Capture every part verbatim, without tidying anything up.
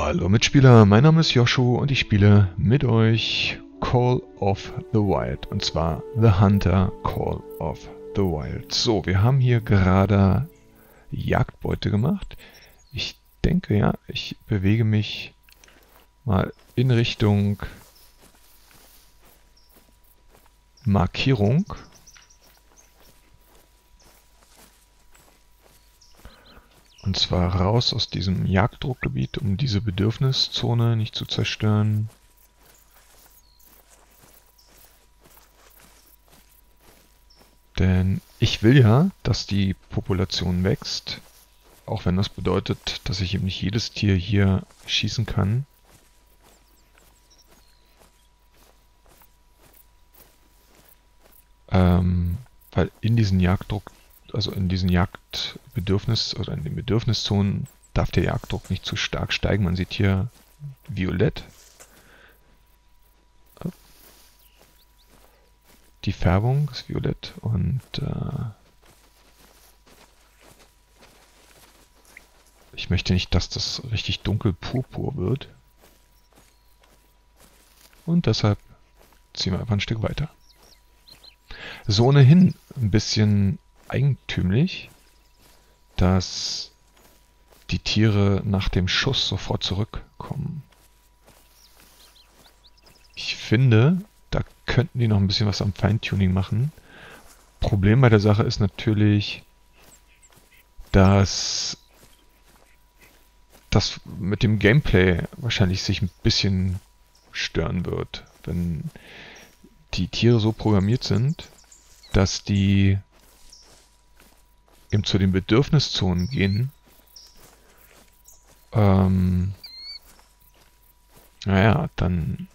Hallo Mitspieler, mein Name ist Joshu und ich spiele mit euch Call of the Wild, und zwar The Hunter Call of the Wild. So, wir haben hier gerade Jagdbeute gemacht. Ich denke, ja, ich bewege mich mal in Richtung Markierung. Und zwar raus aus diesem Jagddruckgebiet, um diese Bedürfniszone nicht zu zerstören. Denn ich will ja, dass die Population wächst, auch wenn das bedeutet, dass ich eben nicht jedes Tier hier schießen kann. Ähm, weil in diesen Jagddruck, also in diesen Jagdbedürfnis oder in den Bedürfniszonen darf der Jagddruck nicht zu stark steigen. Man sieht hier violett. Die Färbung ist violett und äh, ich möchte nicht, dass das richtig dunkel purpur wird. Und deshalb ziehen wir einfach ein Stück weiter. So ohnehin ein bisschen eigentümlich, dass die Tiere nach dem Schuss sofort zurückkommen. Ich finde, da könnten die noch ein bisschen was am Feintuning machen. Problem bei der Sache ist natürlich, dass das mit dem Gameplay wahrscheinlich sich ein bisschen stören wird, wenn die Tiere so programmiert sind, dass die eben zu den Bedürfniszonen gehen. Ähm, naja, dann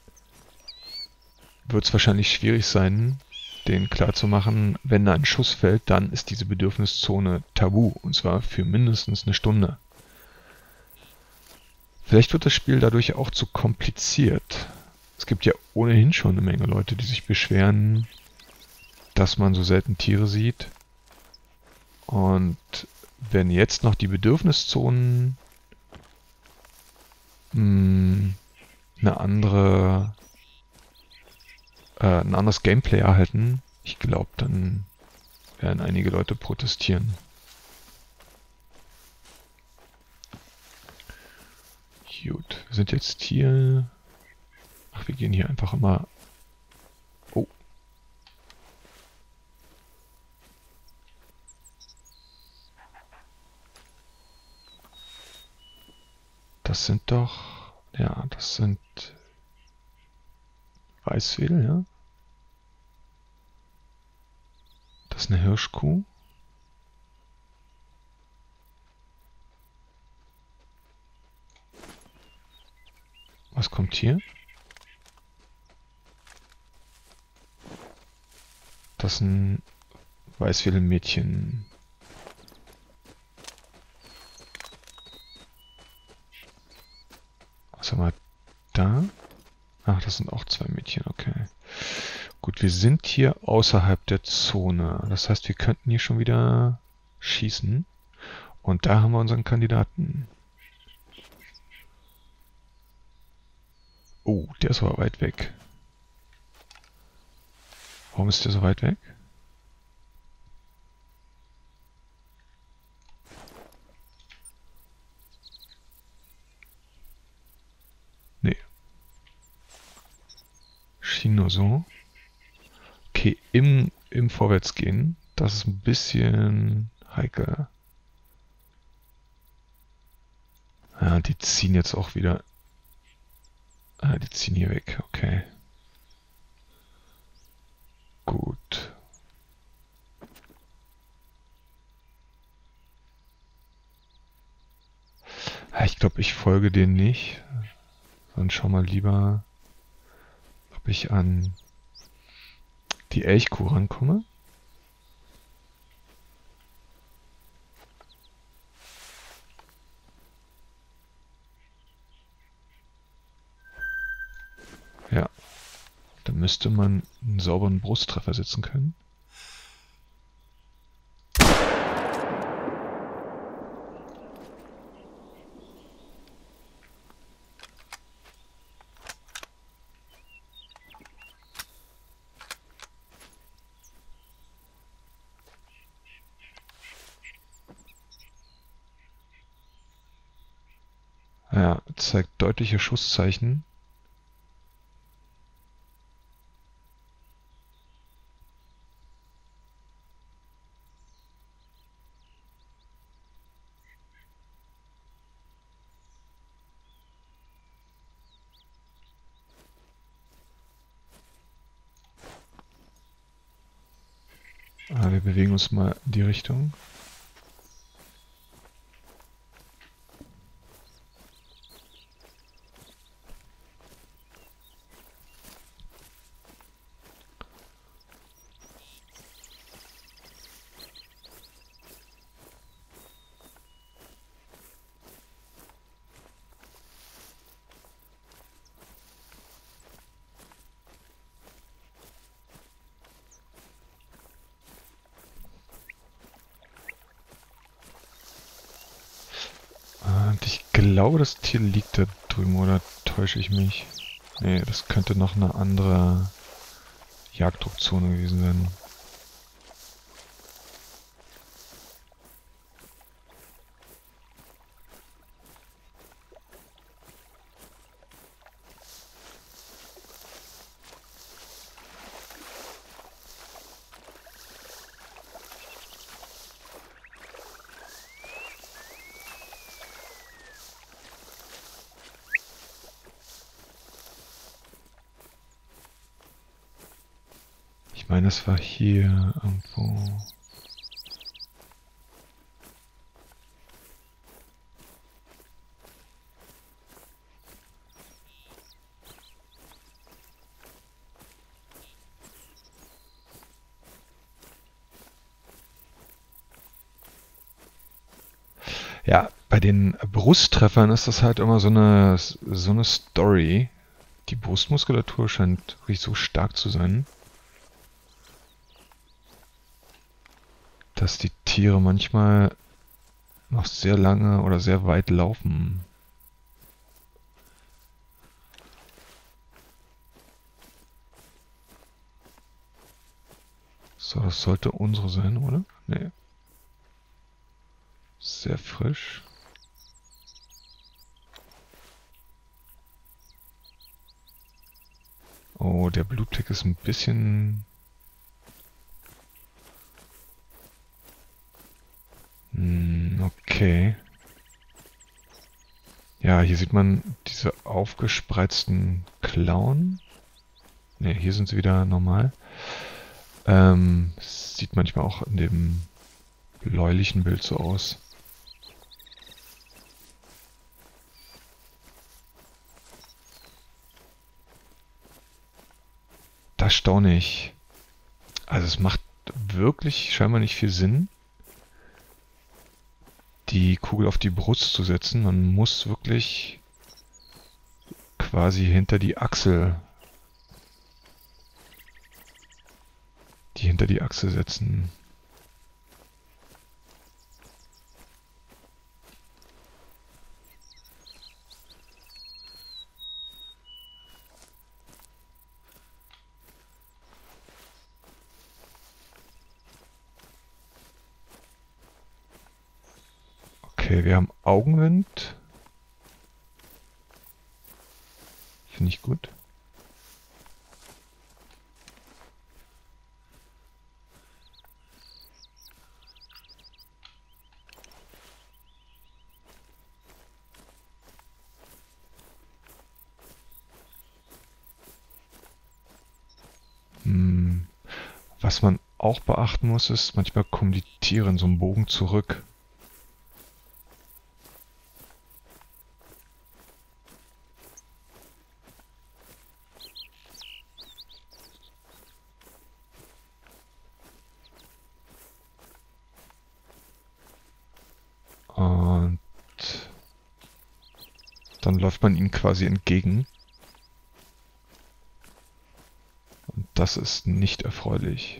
wird es wahrscheinlich schwierig sein, denen klarzumachen, wenn da ein Schuss fällt, dann ist diese Bedürfniszone tabu, und zwar für mindestens eine Stunde. Vielleicht wird das Spiel dadurch auch zu kompliziert. Es gibt ja ohnehin schon eine Menge Leute, die sich beschweren, dass man so selten Tiere sieht. Und wenn jetzt noch die Bedürfniszonen mh, eine andere, äh, ein anderes Gameplay erhalten, ich glaube, dann werden einige Leute protestieren. Gut, wir sind jetzt hier. Ach, wir gehen hier einfach immer. Oh. Das sind doch. Ja, das sind Weißwedel, ja. Das ist eine Hirschkuh. Was kommt hier? Das ist ein Weißwedelmädchen. Was haben wir da? Ach, das sind auch zwei Mädchen, okay. Gut, wir sind hier außerhalb der Zone. Das heißt, wir könnten hier schon wieder schießen. Und da haben wir unseren Kandidaten. Oh, der ist aber weit weg. Warum ist der so weit weg? Nee. Schien nur so. Okay, im, im Vorwärtsgehen. Das ist ein bisschen heikel. Ja, die ziehen jetzt auch wieder. Ah, die ziehen hier weg. Okay. Gut. Ich glaube, ich folge denen nicht. Dann schau mal lieber, ob ich an die Elchkuh rankomme. Ja. Da müsste man einen sauberen Brusttreffer setzen können. Ja, zeigt deutliche Schusszeichen. Ah, wir bewegen uns mal in die Richtung. Und ich glaube, das Tier liegt da drüben, oder täusche ich mich? Nee, das könnte noch eine andere Jagddruckzone gewesen sein. Ich meine, das war hier irgendwo. Ja, bei den Brusttreffern ist das halt immer so eine, so eine Story. Die Brustmuskulatur scheint wirklich so stark zu sein, dass die Tiere manchmal noch sehr lange oder sehr weit laufen. So, das sollte unsere sein, oder? Nee. Sehr frisch. Oh, der Blutblick ist ein bisschen... Hm, okay. Ja, hier sieht man diese aufgespreizten Klauen. Ne, hier sind sie wieder normal. Ähm, sieht manchmal auch in dem bläulichen Bild so aus. Das staune ich. Also es macht wirklich scheinbar nicht viel Sinn, die Kugel auf die Brust zu setzen. Man muss wirklich quasi hinter die Achsel, die hinter die Achsel setzen. Okay, wir haben Augenwind. Finde ich gut. Hm. Was man auch beachten muss, ist, manchmal kommen die Tiere in so einem Bogen zurück. Und dann läuft man ihnen quasi entgegen. Und das ist nicht erfreulich.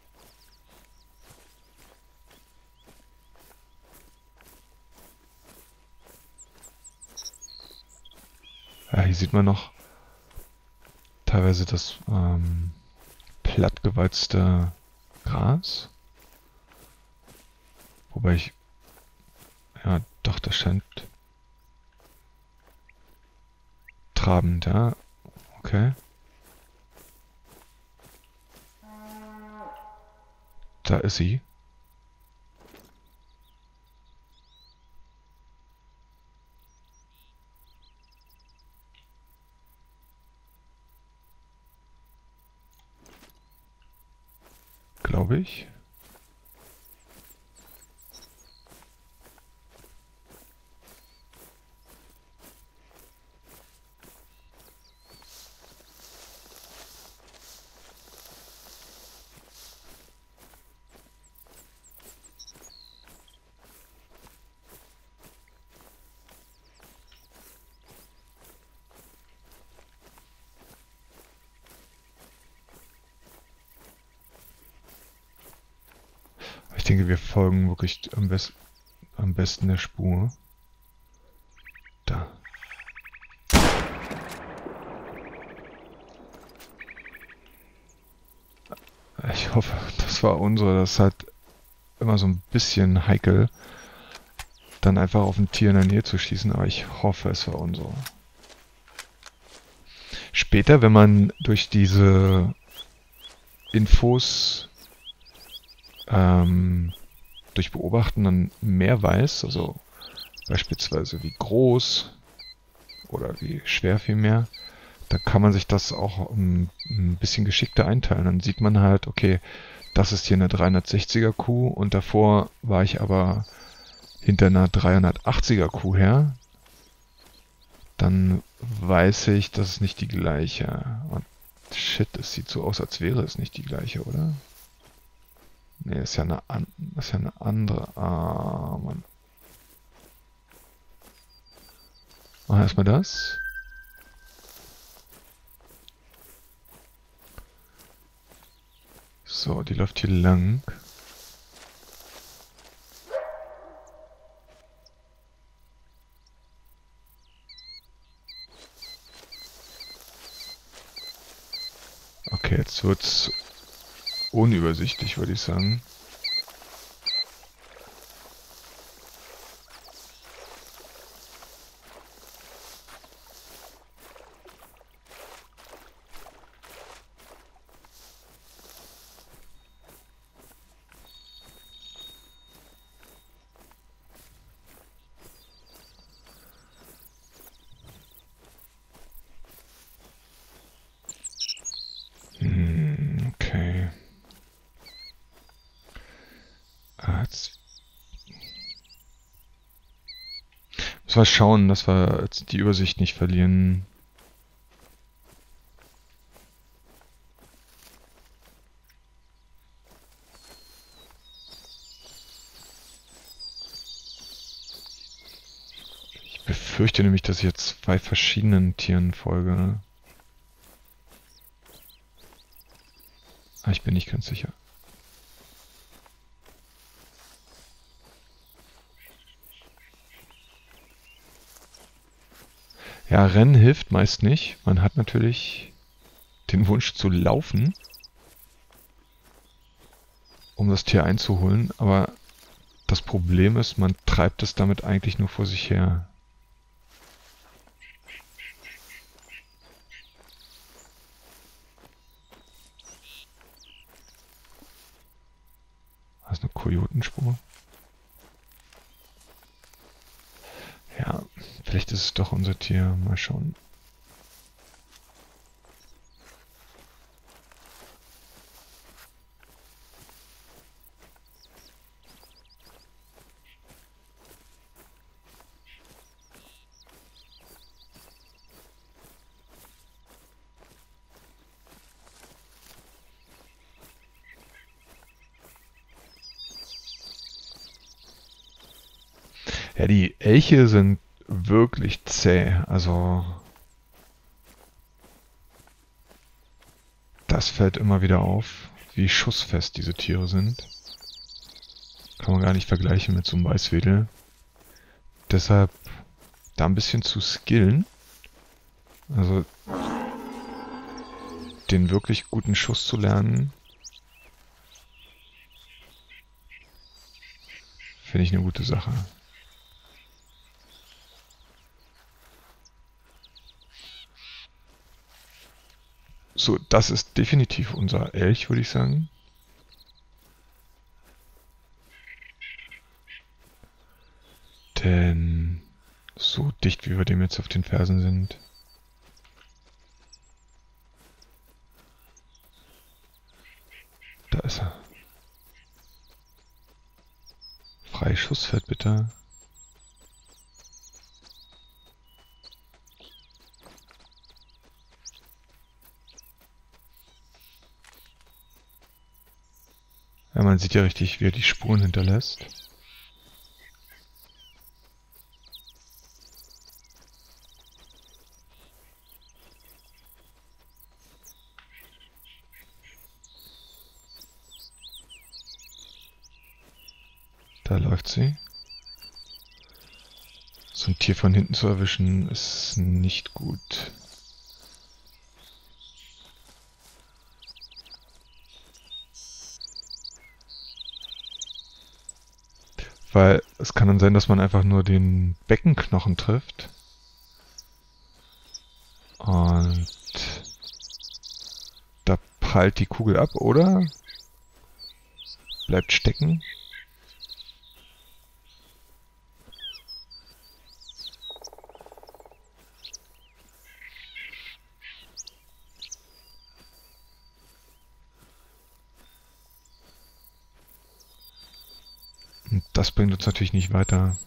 Ja, hier sieht man noch teilweise das ähm, plattgeweizte Gras. Wobei ich... Ja, doch, das scheint... trabend, ja. Okay. Da ist sie. Glaube ich. Ich denke, wir folgen wirklich am, best am besten der Spur. Da. Ich hoffe, das war unsere. Das ist halt immer so ein bisschen heikel, dann einfach auf ein Tier in der Nähe zu schießen, aber ich hoffe, es war unsere. Später, wenn man durch diese Infos ähm, durch Beobachten dann mehr weiß, also beispielsweise wie groß oder wie schwer vielmehr, dann kann man sich das auch ein, ein bisschen geschickter einteilen. Dann sieht man halt, okay, das ist hier eine dreihundertsechziger Kuh und davor war ich aber hinter einer dreihundertachtziger Kuh her. Dann weiß ich, das ist nicht die gleiche. Und shit, es sieht so aus, als wäre es nicht die gleiche, oder? Ne, ist ja eine, an ist ja eine andere. Ah, Mann. Machen wir erstmal das. So, die läuft hier lang. Okay, jetzt wird's unübersichtlich, würde ich sagen. Hm, okay. Ah, jetzt müssen wir schauen, dass wir jetzt die Übersicht nicht verlieren. Ich befürchte nämlich, dass ich jetzt zwei verschiedenen Tieren folge. Aber ich bin nicht ganz sicher. Ja, Rennen hilft meist nicht. Man hat natürlich den Wunsch zu laufen, um das Tier einzuholen, aber das Problem ist, man treibt es damit eigentlich nur vor sich her. Das ist eine Kojotenspur. Ja, vielleicht ist es doch unser Tier. Mal schauen. Ja, die Elche sind wirklich zäh. Also das fällt immer wieder auf, wie schussfest diese Tiere sind. Kann man gar nicht vergleichen mit so einem Weißwedel. Deshalb da ein bisschen zu skillen. Also den wirklich guten Schuss zu lernen, finde ich eine gute Sache. So, das ist definitiv unser Elch, würde ich sagen. Denn so dicht, wie wir dem jetzt auf den Fersen sind. Da ist er. Freischussfeld bitte. Ja, man sieht ja richtig, wie er die Spuren hinterlässt. Da läuft sie. So ein Tier von hinten zu erwischen, ist nicht gut. Weil es kann dann sein, dass man einfach nur den Beckenknochen trifft. Und da prallt die Kugel ab, oder? Bleibt stecken. Und das bringt uns natürlich nicht weiter.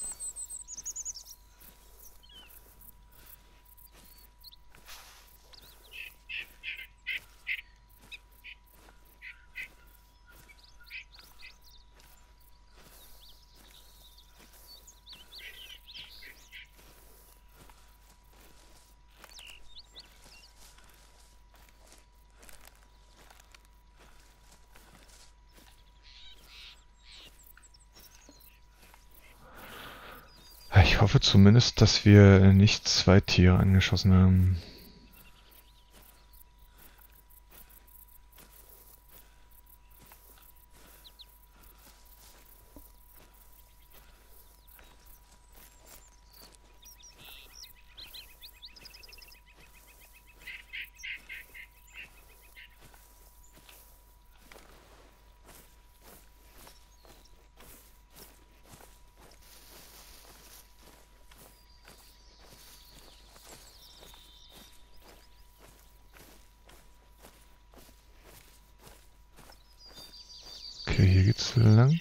Ich hoffe zumindest, dass wir nicht zwei Tiere angeschossen haben. Okay, hier geht's lang.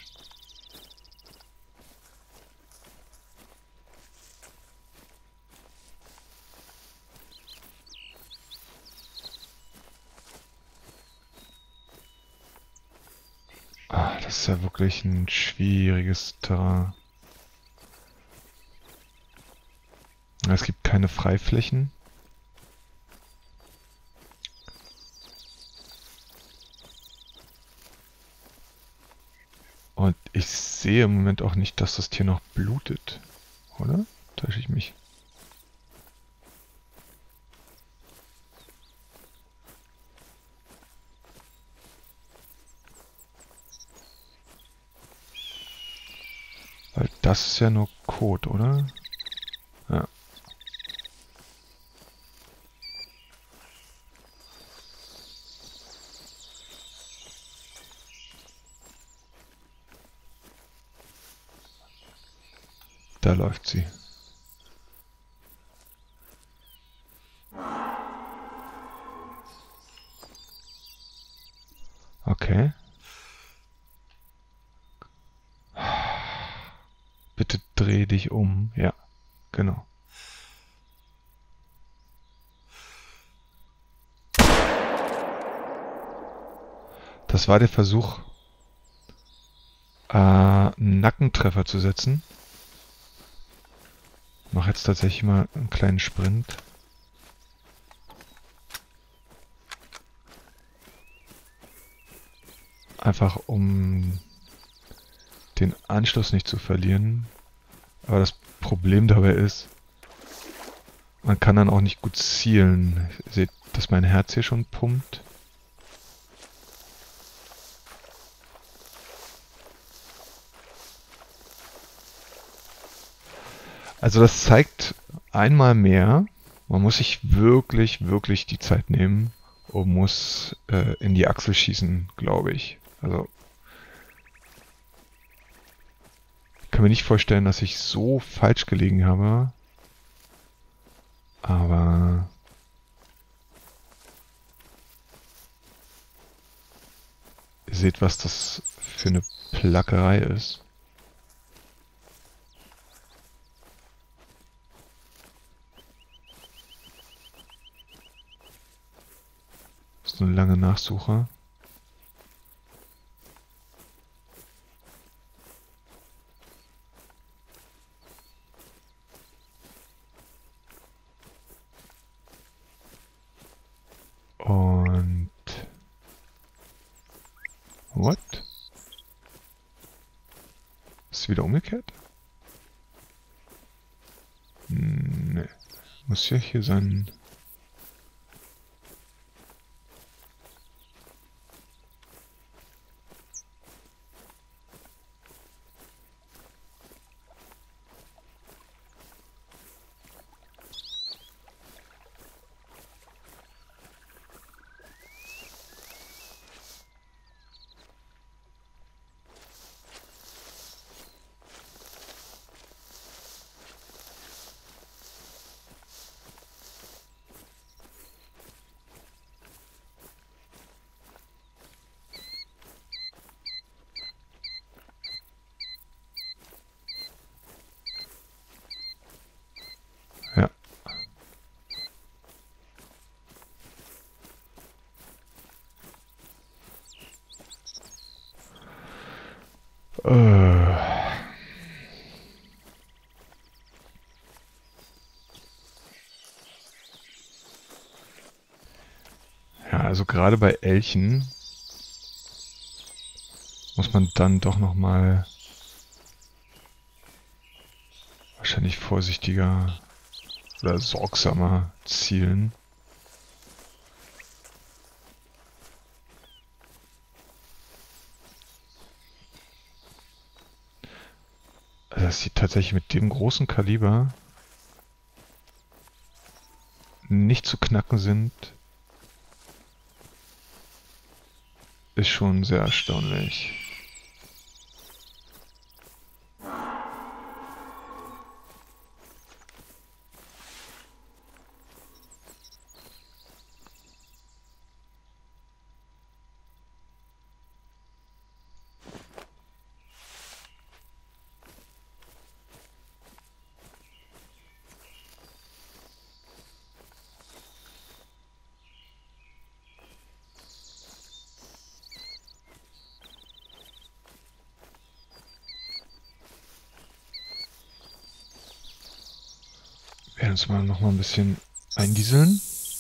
Ah, das ist ja wirklich ein schwieriges Terrain. Es gibt keine Freiflächen. Und ich sehe im Moment auch nicht, dass das Tier noch blutet. Oder? Täusche ich mich? Weil das ist ja nur Kot, oder? Ja. Da läuft sie. Okay. Bitte dreh dich um. Ja, genau. Das war der Versuch, äh, einen Nackentreffer zu setzen. Ich mache jetzt tatsächlich mal einen kleinen Sprint. Einfach um den Anschluss nicht zu verlieren. Aber das Problem dabei ist, man kann dann auch nicht gut zielen. Ihr seht, dass mein Herz hier schon pumpt. Also das zeigt einmal mehr, Man muss sich wirklich, wirklich die Zeit nehmen und muss äh, in die Achsel schießen, glaube ich. Also ich kann mir nicht vorstellen, dass ich so falsch gelegen habe. Aber ihr seht, was das für eine Plackerei ist. Das ist eine lange Nachsuche. Und... What? Ist wieder umgekehrt? Hm, ne. Muss ja hier sein... Ja. Äh... Ja, also gerade bei Elchen muss man dann doch nochmal wahrscheinlich vorsichtiger oder sorgsamer zielen. Also dass sie tatsächlich mit dem großen Kaliber nicht zu knacken sind, ist schon sehr erstaunlich. Wir werden uns mal noch mal ein bisschen eindieseln.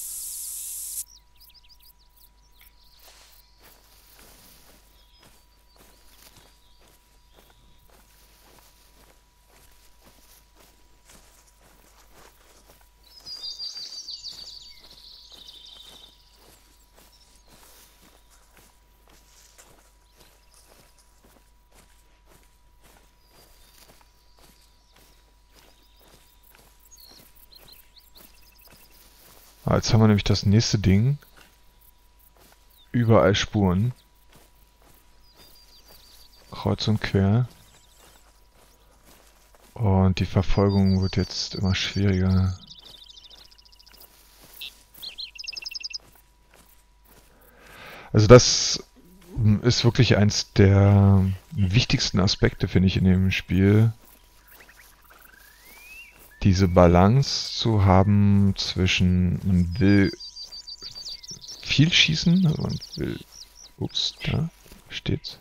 Ah, jetzt haben wir nämlich das nächste Ding. Überall Spuren. Kreuz und quer. Und die Verfolgung wird jetzt immer schwieriger. Also das ist wirklich eins der wichtigsten Aspekte, finde ich, in dem Spiel. Diese Balance zu haben zwischen, man will viel schießen, also man will, ups, da steht's.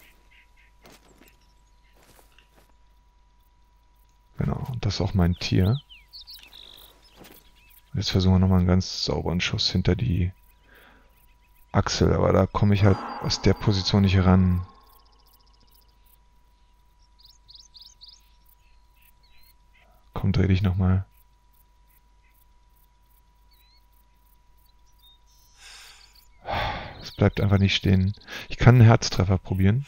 Genau, und das ist auch mein Tier. Jetzt versuchen wir nochmal einen ganz sauberen Schuss hinter die Achsel, aber da komme ich halt aus der Position nicht ran. Komm, dreh dich nochmal. Es bleibt einfach nicht stehen. Ich kann einen Herztreffer probieren.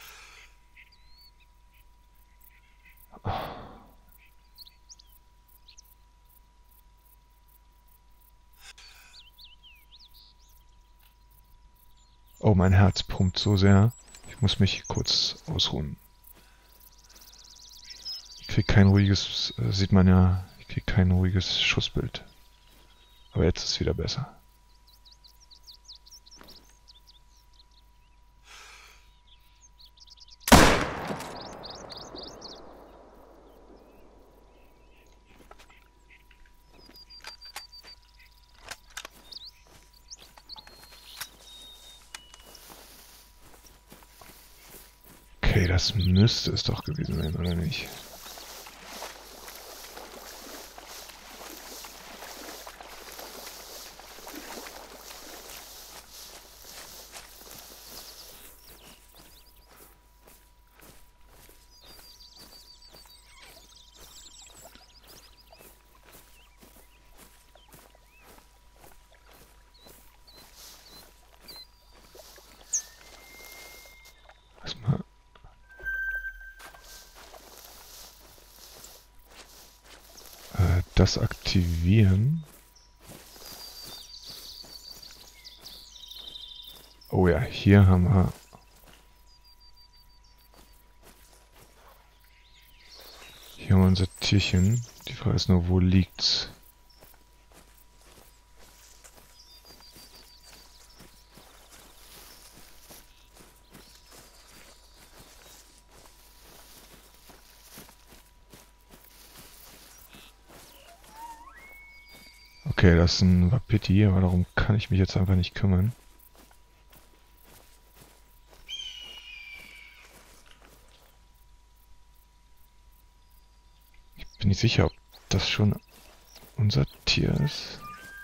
Oh, mein Herz pumpt so sehr. Ich muss mich kurz ausruhen. Ich krieg kein ruhiges, äh, sieht man ja, ich krieg kein ruhiges Schussbild. Aber jetzt ist es wieder besser. Okay, das müsste es doch gewesen sein, oder nicht? Erstmal. Äh, das aktivieren. Oh ja, hier haben wir... Hier haben wir unser Tierchen. Die Frage ist nur, wo liegt's? Okay, das ist ein Wapiti, aber darum kann ich mich jetzt einfach nicht kümmern. Ich bin nicht sicher, ob das schon unser Tier ist.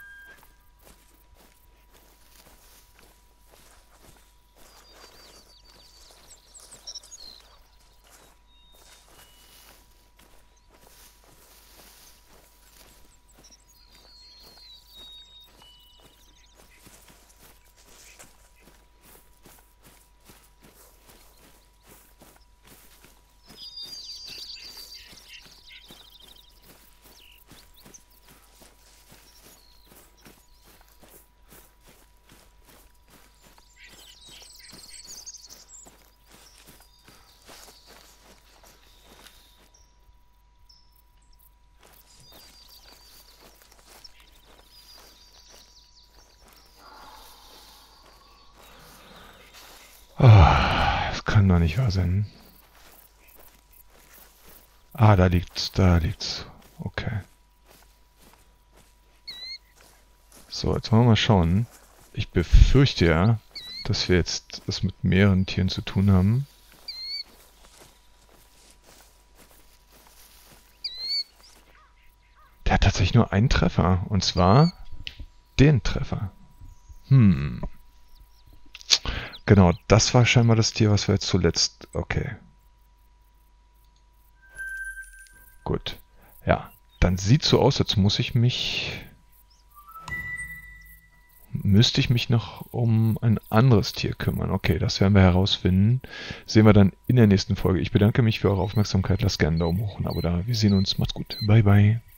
Ah, das kann doch nicht wahr sein. Ah, da liegt's, da liegt's. Okay. So, jetzt wollen wir mal schauen. Ich befürchte ja, dass wir jetzt das mit mehreren Tieren zu tun haben. Der hat tatsächlich nur einen Treffer. Und zwar den Treffer. Hm. Genau, das war scheinbar das Tier, was wir jetzt zuletzt... Okay. Gut. Ja, dann sieht so aus, als muss ich mich... Müsste ich mich noch um ein anderes Tier kümmern. Okay, das werden wir herausfinden. Sehen wir dann in der nächsten Folge. Ich bedanke mich für eure Aufmerksamkeit. Lasst gerne einen Daumen hoch und ein Abo da. Wir sehen uns. Macht's gut. Bye, bye.